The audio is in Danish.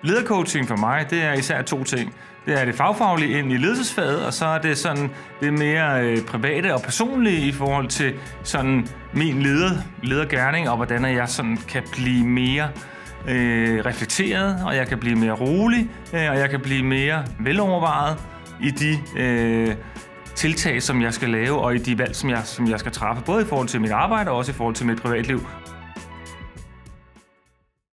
ledercoaching for mig, det er især 2 ting. Det er det fagfaglige ind i ledelsesfaget, og så er det sådan det mere private og personlige i forhold til sådan min ledergerning, og hvordan jeg sådan kan blive mere reflekteret, og jeg kan blive mere rolig, og jeg kan blive mere velovervejet i de tiltag, som jeg skal lave, og i de valg, som jeg skal træffe, både i forhold til mit arbejde og også i forhold til mit privatliv.